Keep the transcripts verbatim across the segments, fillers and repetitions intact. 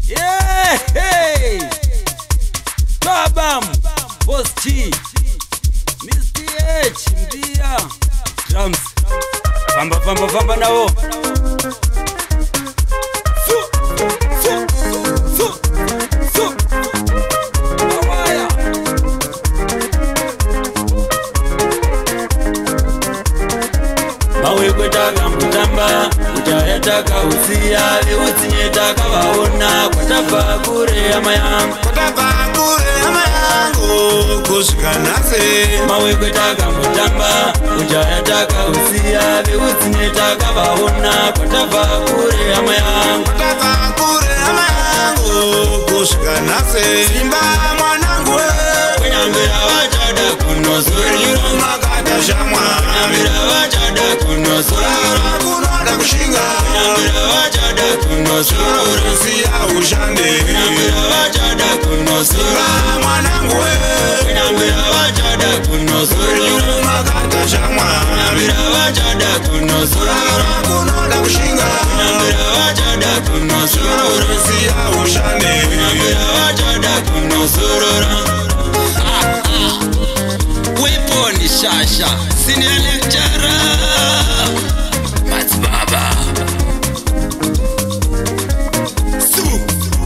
Yeah, hey. Babam, Boss T, Mister H, Mbia, drums. Famba, famba, famba nao. Su, su, su, su. Awaya. Mawe kwetaka mutamba, uchayataka usiya, liutsinyetaka vaona, kwatava kure ama yangu. Kwatava kure ama yangu, kusvika nhasi. Mawe kwetaka mutamba, uchayataka usiya, liutsinyetaka vaona, kwatava kure ama yangu. Kwatava kure ama yangu, kusvika nhasi. Simba mwanangu we, kunyambira vachada kunosura makata shamwa. Kunyambira vachada kunosura kunoda kushinga. Kunyambira vachada kunosura siya ushande. Kunyambira vachada kunosura mwanangu we, kunyambira vachada kunosura makata shamwa. Kunyambira vachada kunosura kunoda kushinga. Kunyambira vachada kunosura siya ushande. Kunyambira vachada kunosura. Wepo ni shasha, senior lecturer Mats Baba Su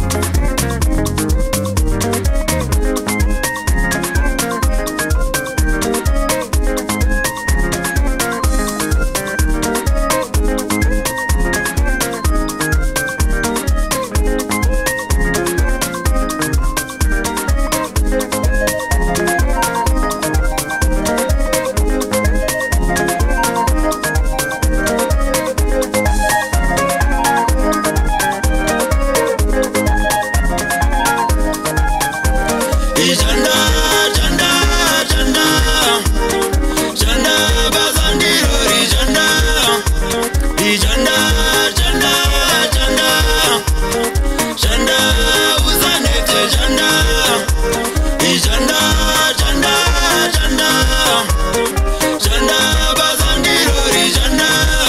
Janda, janda, janda, janda, bazandirori janda, janda, janda, janda, janda, uzanete janda, janda, janda, janda, janda, bazandirori janda.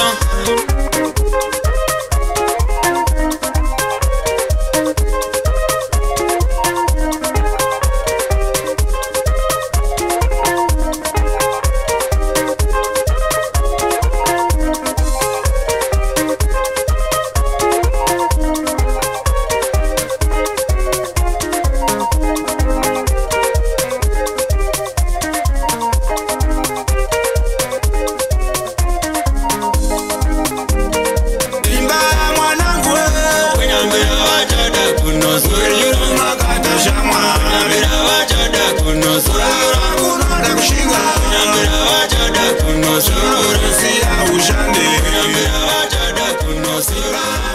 kunoda kushinga. Kunyambira vachada kunosura siya ushande. Kunyambira vachada kunosura